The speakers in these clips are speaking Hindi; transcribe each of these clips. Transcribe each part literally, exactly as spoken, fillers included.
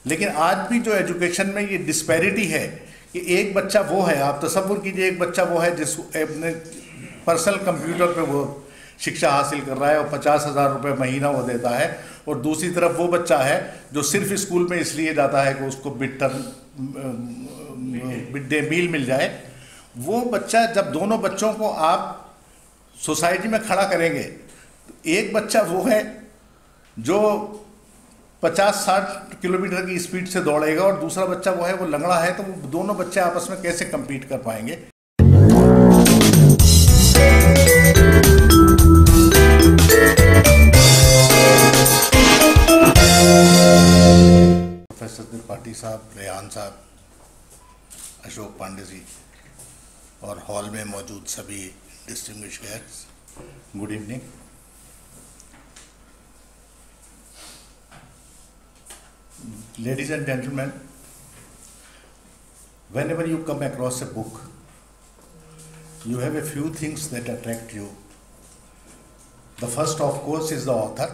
लेकिन आज भी जो एजुकेशन में ये डिस्पैरिटी है कि एक बच्चा वो है, आप तसव्वुर कीजिए, एक बच्चा वो है जिस अपने पर्सनल कंप्यूटर पे वो शिक्षा हासिल कर रहा है और पचास हज़ार रुपये महीना वो देता है, और दूसरी तरफ वो बच्चा है जो सिर्फ स्कूल में इसलिए जाता है कि उसको mid term mid day meal मिल जाए। वो बच्चा, जब दोनों बच्चों को आप सोसाइटी में खड़ा करेंगे तो एक बच्चा वो है जो पचास साठ किलोमीटर की स्पीड से दौड़ेगा और दूसरा बच्चा वो है वो लंगड़ा है, तो वो दोनों बच्चे आपस में कैसे compete कर पाएंगे। प्रोफेसर त्रिपाठी साहब, रेहान साहब, अशोक पांडे जी और हॉल में मौजूद सभी distinguished guests, good evening. Ladies and gentlemen, whenever you come across a book, you have a few things that attract you. The first, of course, is the author.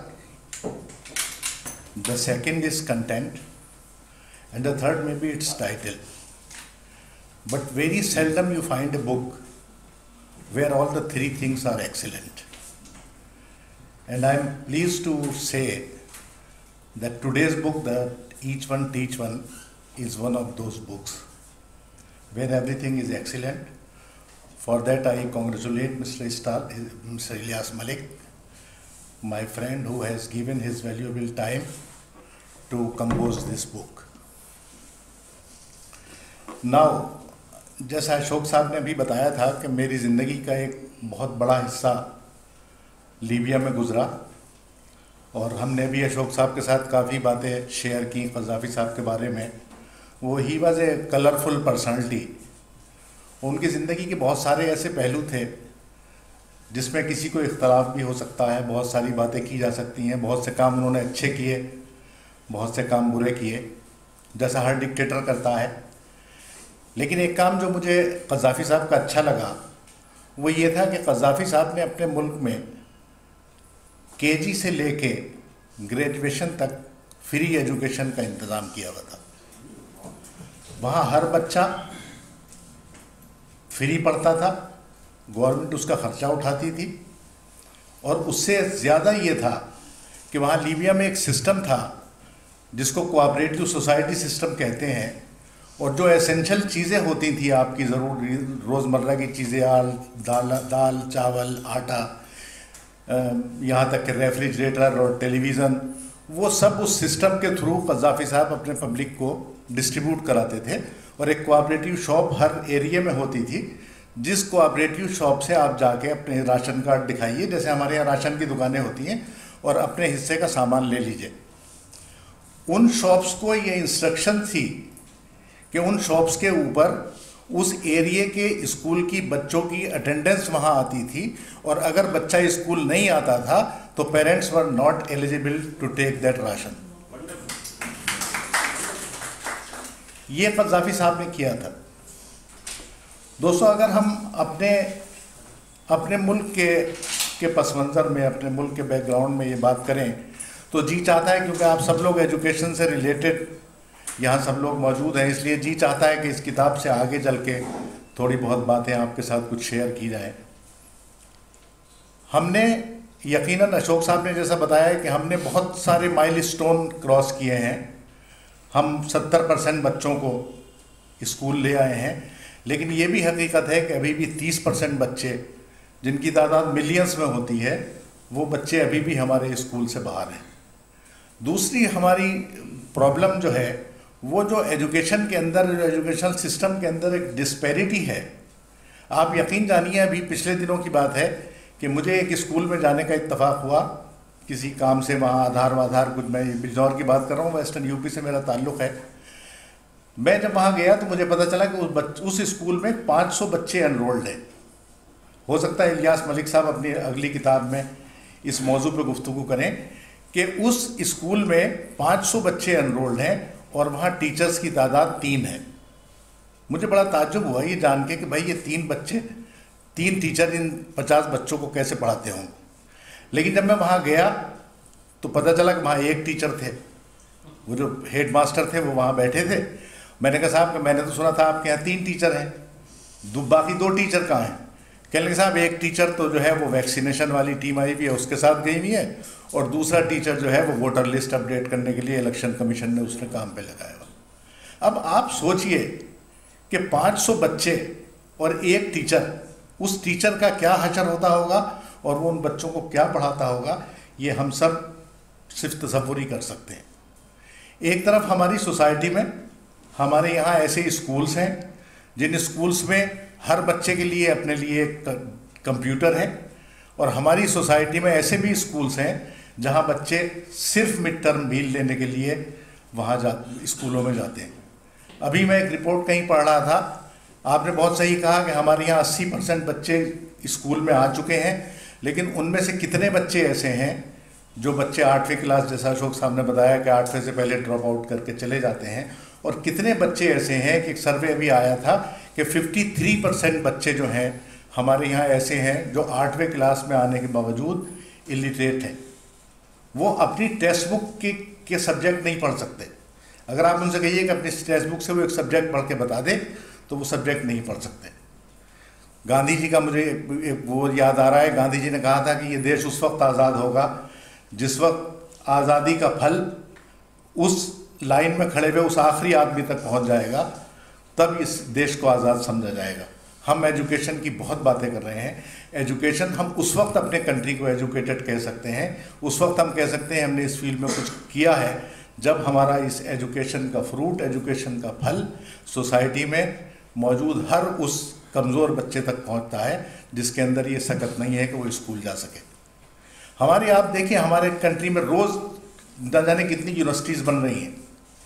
The second is content. And the third may be its title. But very seldom you find a book where all the three things are excellent. And I am pleased to say that today's book, that Each One Teach One, is one of those books where everything is excellent. For that I congratulate Mister Star, Mister Ilyas Malik, my friend who has given his valuable time to compose this book. Now, जैसा अशोक साहब ने भी बताया था कि मेरी ज़िंदगी का एक बहुत बड़ा हिस्सा लीबिया में गुजरा, और हमने भी अशोक साहब के साथ काफ़ी बातें शेयर की क़ज़ाफ़ी साहब के बारे में। वो he was a colourful personality. उनकी ज़िंदगी के बहुत सारे ऐसे पहलू थे जिसमें किसी को इख्तलाफ भी हो सकता है, बहुत सारी बातें की जा सकती हैं, बहुत से काम उन्होंने अच्छे किए, बहुत से काम बुरे किए, जैसा हर डिक्टेटर करता है। लेकिन एक काम जो मुझे क़ज़ाफ़ी साहब का अच्छा लगा वो ये था कि क़ज़ाफ़ी साहब ने अपने मुल्क में केजी से लेके ग्रेजुएशन तक फ्री एजुकेशन का इंतज़ाम किया हुआ था। वहाँ हर बच्चा फ्री पढ़ता था, गवर्नमेंट उसका ख़र्चा उठाती थी, और उससे ज़्यादा ये था कि वहाँ लीबिया में एक सिस्टम था जिसको कोऑपरेटिव सोसाइटी सिस्टम कहते हैं, और जो एसेंशियल चीज़ें होती थी आपकी ज़रूरी रोज़मर्रा की चीज़ें, दाल दाल चावल आटा, यहाँ तक कि रेफ्रिजरेटर और टेलीविज़न, वो सब उस सिस्टम के थ्रू क़ज़ाफ़ी साहब अपने पब्लिक को डिस्ट्रीब्यूट कराते थे। और एक कोऑपरेटिव शॉप हर एरिया में होती थी, जिस कोऑपरेटिव शॉप से आप जाके अपने राशन कार्ड दिखाइए, जैसे हमारे यहाँ राशन की दुकानें होती हैं, और अपने हिस्से का सामान ले लीजिए। उन शॉप्स को ये इंस्ट्रक्शन थी कि उन शॉप्स के ऊपर उस एरिया के स्कूल की बच्चों की अटेंडेंस वहाँ आती थी, और अगर बच्चा स्कूल नहीं आता था तो parents were not eligible to take that ration. ये क़ज़ाफ़ी साहब ने किया था। दोस्तों, अगर हम अपने अपने मुल्क के के पस मंज़र में, अपने मुल्क के बैकग्राउंड में ये बात करें तो जी चाहता है, क्योंकि आप सब लोग एजुकेशन से रिलेटेड यहाँ सब लोग मौजूद हैं, इसलिए जी चाहता है कि इस किताब से आगे चल के थोड़ी बहुत बातें आपके साथ कुछ शेयर की जाए। हमने यकीनन, अशोक साहब ने जैसा बताया कि हमने बहुत सारे माइलस्टोन क्रॉस किए हैं। हम सत्तर परसेंट बच्चों को स्कूल ले आए हैं, लेकिन ये भी हकीकत है कि अभी भी तीस परसेंट बच्चे, जिनकी तादाद मिलियंस में होती है, वो बच्चे अभी भी हमारे स्कूल से बाहर हैं। दूसरी हमारी प्रॉब्लम जो है वो जो एजुकेशन के अंदर, एजुकेशन सिस्टम के अंदर एक डिस्पैरिटी है। आप यकीन जानिए, अभी पिछले दिनों की बात है कि मुझे एक स्कूल में जाने का इत्तफाक हुआ किसी काम से। वहाँ आधार वाधार कुछ, मैं बिजनौर की बात कर रहा हूँ, वेस्टर्न यूपी से मेरा ताल्लुक़ है। मैं जब वहाँ गया तो मुझे पता चला कि उस बच उस स्कूल में पाँच सौ बच्चे एनरोल्ड हैं। हो सकता है इलियास मलिक साहब अपनी अगली किताब में इस मौजू पर गुफ्तगू करें कि उस स्कूल में पाँच सौ बच्चे एनरोल्ड हैं और वहाँ टीचर्स की तादाद तीन है। मुझे बड़ा ताज्जुब हुआ ये जान के कि भाई ये तीन बच्चे, तीन टीचर इन पचास बच्चों को कैसे पढ़ाते होंगे। लेकिन जब मैं वहाँ गया तो पता चला कि वहाँ एक टीचर थे वो जो हेड मास्टर थे वो वहाँ बैठे थे। मैंने कहा साहब मैंने तो सुना था आपके यहाँ तीन टीचर हैं, दो बाकी दो टीचर कहाँ हैं? कहने लगे साहब एक टीचर तो जो है वो वैक्सीनेशन वाली टीम आई हुई है उसके साथ गई हुई है, और दूसरा टीचर जो है वो वोटर लिस्ट अपडेट करने के लिए इलेक्शन कमीशन ने उसने काम पे लगाया हुआ। अब आप सोचिए कि पाँच सौ बच्चे और एक टीचर, उस टीचर का क्या हशर होता होगा और वो उन बच्चों को क्या पढ़ाता होगा, ये हम सब सिर्फ तसव्वुर ही कर सकते हैं। एक तरफ हमारी सोसाइटी में हमारे यहाँ ऐसे स्कूल्स हैं जिन स्कूल्स में हर बच्चे के लिए अपने लिए कंप्यूटर है, और हमारी सोसाइटी में ऐसे भी स्कूल्स हैं जहाँ बच्चे सिर्फ मिड टर्म मील लेने के लिए वहाँ जा स्कूलों में जाते हैं। अभी मैं एक रिपोर्ट कहीं पढ़ रहा था, आपने बहुत सही कहा कि हमारे यहाँ अस्सी परसेंट बच्चे स्कूल में आ चुके हैं, लेकिन उनमें से कितने बच्चे ऐसे हैं जो बच्चे आठवीं क्लास, जैसा अशोक साहब ने बताया कि आठवें से पहले ड्रॉप आउट करके चले जाते हैं, और कितने बच्चे ऐसे हैं कि एक सर्वे अभी आया था कि तिरेपन परसेंट बच्चे जो हैं हमारे यहाँ ऐसे हैं जो आठवें क्लास में आने के बावजूद इलिटरेट हैं। वो अपनी टेक्स्ट बुक के के सब्जेक्ट नहीं पढ़ सकते। अगर आप उनसे कहिए कि अपनी टेक्स्ट बुक से वो एक सब्जेक्ट पढ़ के बता दें तो वो सब्जेक्ट नहीं पढ़ सकते। गांधी जी का मुझे वो याद आ रहा है, गांधी जी ने कहा था कि ये देश उस वक्त आज़ाद होगा जिस वक्त आज़ादी का फल उस लाइन में खड़े हुए उस आखिरी आदमी तक पहुंच जाएगा, तब इस देश को आज़ाद समझा जाएगा। हम एजुकेशन की बहुत बातें कर रहे हैं। एजुकेशन, हम उस वक्त अपने कंट्री को एजुकेटेड कह सकते हैं, उस वक्त हम कह सकते हैं हमने इस फील्ड में कुछ किया है जब हमारा इस एजुकेशन का फ्रूट, एजुकेशन का फल सोसाइटी में मौजूद हर उस कमज़ोर बच्चे तक पहुंचता है जिसके अंदर ये सकत नहीं है कि वो स्कूल जा सके। हमारी आप देखिए हमारे कंट्री में रोज़ न जाने कितनी यूनिवर्सिटीज़ बन रही हैं।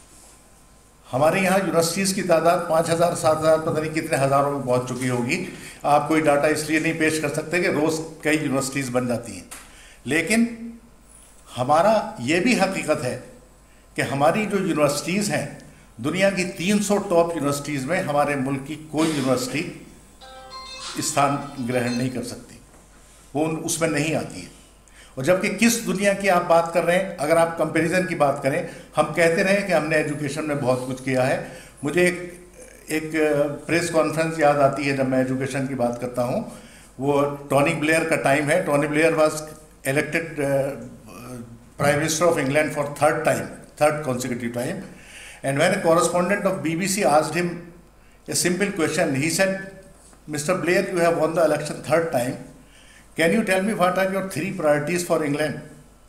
हमारे यहाँ यूनिवर्सिटीज़ की तादाद पाँच हज़ार सात हज़ार पता नहीं कितने हज़ारों में पहुँच चुकी होगी। आप कोई डाटा इसलिए नहीं पेश कर सकते कि रोज़ कई यूनिवर्सिटीज़ बन जाती हैं, लेकिन हमारा ये भी हकीकत है कि हमारी जो यूनिवर्सिटीज़ हैं, दुनिया की तीन सौ टॉप यूनिवर्सिटीज़ में हमारे मुल्क की कोई यूनिवर्सिटी स्थान ग्रहण नहीं कर सकती, वो उसमें नहीं आती है। और जबकि किस दुनिया की आप बात कर रहे हैं, अगर आप कंपैरिजन की बात करें, हम कहते रहे कि हमने एजुकेशन में बहुत कुछ किया है। मुझे एक एक प्रेस कॉन्फ्रेंस याद आती है जब मैं एजुकेशन की बात करता हूं, वो टोनी ब्लेयर का टाइम है। Tony Blair was elected prime minister of England for third time, third consecutive time, and when a correspondent of BBC asked him a simple question, he said, Mister Blair, you have won the election third time. Can you tell me what are your three priorities for England?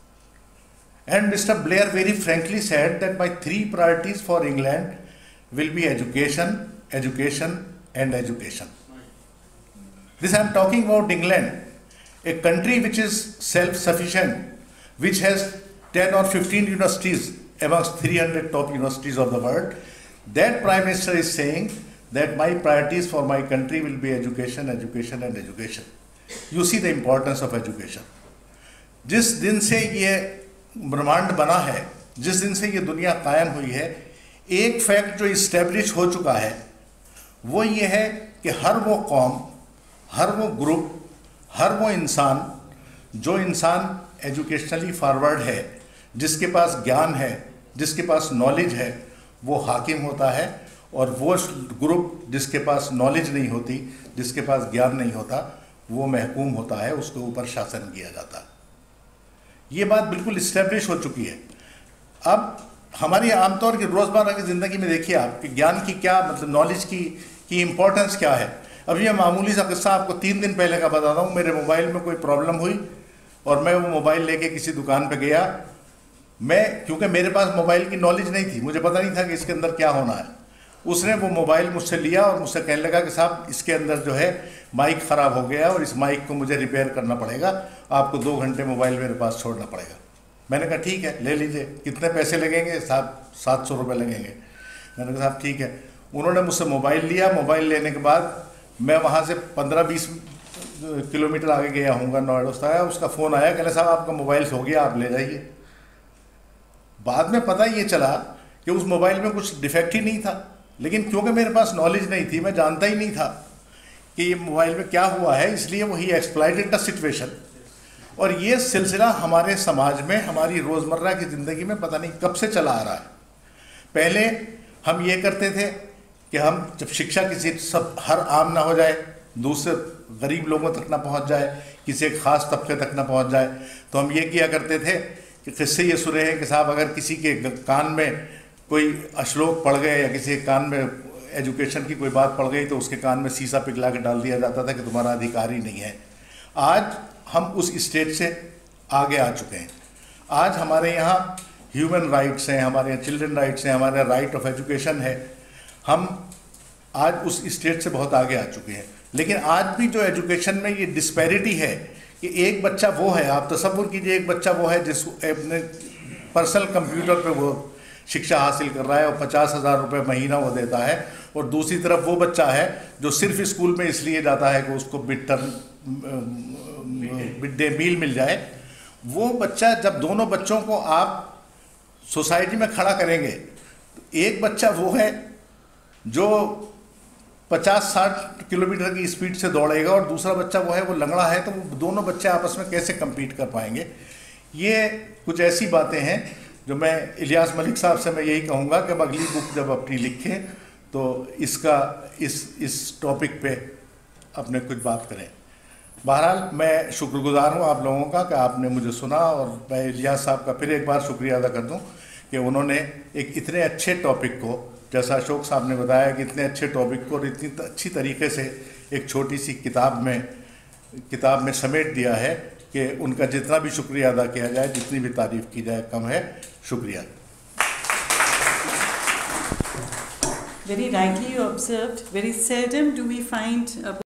And Mister Blair very frankly said that my three priorities for England will be education, education and education. This I am talking about England, a country which is self-sufficient, which has ten or fifteen universities amongst three hundred top universities of the world. That Prime Minister is saying that my priorities for my country will be education, education and education. You see the importance of education. जिस दिन से ये ब्रह्मांड बना है, जिस दिन से ये दुनिया कायम हुई है, एक फैक्ट जो इस्टेब्लिश हो चुका है वो ये है कि हर वो कौम, हर वो ग्रुप, हर वो इंसान जो इंसान एजुकेशनली फॉरवर्ड है, जिसके पास ज्ञान है, जिसके पास नॉलेज है, वो हाकिम होता है, और वो ग्रुप जिसके पास नॉलेज नहीं होती, जिसके पास ज्ञान नहीं होता, वो महकूम होता है, उसके ऊपर शासन किया जाता है। ये बात बिल्कुल इस्टेब्लिश हो चुकी है। अब हमारी आमतौर की रोज़मर्रा की ज़िंदगी में देखिए आप कि ज्ञान की क्या मतलब, नॉलेज की की इम्पोर्टेंस क्या है। अभी मैं मामूली सा किस्सा आपको तीन दिन पहले का बताता हूँ। मेरे मोबाइल में कोई प्रॉब्लम हुई और मैं वो मोबाइल लेके किसी दुकान पे गया। मैं क्योंकि मेरे पास मोबाइल की नॉलेज नहीं थी, मुझे पता नहीं था कि इसके अंदर क्या होना है। उसने वो मोबाइल मुझसे लिया और मुझसे कहने लगा कि साहब इसके अंदर जो है माइक ख़राब हो गया और इस माइक को मुझे रिपेयर करना पड़ेगा, आपको दो घंटे मोबाइल मेरे पास छोड़ना पड़ेगा। मैंने कहा ठीक है, ले लीजिए। कितने पैसे लगेंगे? साहब सात सौ रुपये लगेंगे। मैंने कहा साहब ठीक है। उन्होंने मुझसे मोबाइल लिया। मोबाइल लेने के बाद मैं वहाँ से पंद्रह बीस किलोमीटर आगे गया हूँगा, नोएडा आया, उसका फ़ोन आया, कहने साहब आपका मोबाइल हो गया, आप ले जाइए। बाद में पता ये चला कि उस मोबाइल में कुछ डिफेक्ट ही नहीं था, लेकिन क्योंकि मेरे पास नॉलेज नहीं थी, मैं जानता ही नहीं था कि ये मोबाइल में क्या हुआ है, इसलिए वो ही एक्सप्लॉइटेड द सिचुएशन। और ये सिलसिला हमारे समाज में, हमारी रोज़मर्रा की ज़िंदगी में पता नहीं कब से चला आ रहा है। पहले हम ये करते थे कि हम जब शिक्षा किसी सब हर आम ना हो जाए, दूसरे गरीब लोगों तक ना पहुंच जाए, किसी एक ख़ास तबके तक ना पहुंच जाए, तो हम ये किया करते थे कि किससे ये सुने हैं कि साहब अगर किसी के कान में कोई श्लोक पड़ गए या किसी के कान में एजुकेशन की कोई बात पड़ गई तो उसके कान में शीशा पिघला के डाल दिया जाता था कि तुम्हारा अधिकार ही नहीं है। आज हम उस स्टेज से आगे आ चुके हैं। आज हमारे यहाँ ह्यूमन राइट्स हैं, हमारे यहाँ चिल्ड्रन राइट्स हैं, हमारे राइट ऑफ एजुकेशन है। हम आज उस स्टेज से बहुत आगे आ चुके हैं। लेकिन आज भी जो एजुकेशन में ये डिस्पैरिटी है कि एक बच्चा वो है, आप तसव्वुर कीजिए, एक बच्चा वो है जिस अपने पर्सनल कंप्यूटर पे वो शिक्षा हासिल कर रहा है और पचास हज़ार रुपये महीना वो देता है, और दूसरी तरफ वो बच्चा है जो सिर्फ स्कूल में इसलिए जाता है कि उसको mid term mid day meal मिल जाए। वो बच्चा, जब दोनों बच्चों को आप सोसाइटी में खड़ा करेंगे तो एक बच्चा वो है जो पचास साठ किलोमीटर की स्पीड से दौड़ेगा और दूसरा बच्चा वो है वो लंगड़ा है, तो वो दोनों बच्चे आपस में कैसे compete कर पाएंगे। ये कुछ ऐसी बातें हैं जो मैं इलियास मलिक साहब से मैं यही कहूँगा कि अब अगली बुक जब अपनी लिखें तो इसका इस इस टॉपिक पे अपने कुछ बात करें। बहरहाल मैं शुक्रगुजार हूँ आप लोगों का कि आपने मुझे सुना, और मैं इलियास साहब का फिर एक बार शुक्रिया अदा कर दूँ कि उन्होंने एक इतने अच्छे टॉपिक को, जैसा अशोक साहब ने बताया कि इतने अच्छे टॉपिक को इतनी अच्छी तरीके से एक छोटी सी किताब में किताब में समेट दिया है कि उनका जितना भी शुक्रिया अदा किया जाए, जितनी भी तारीफ़ की जाए कम है। शुक्रिया। Very rightly you observed, very seldom do we find a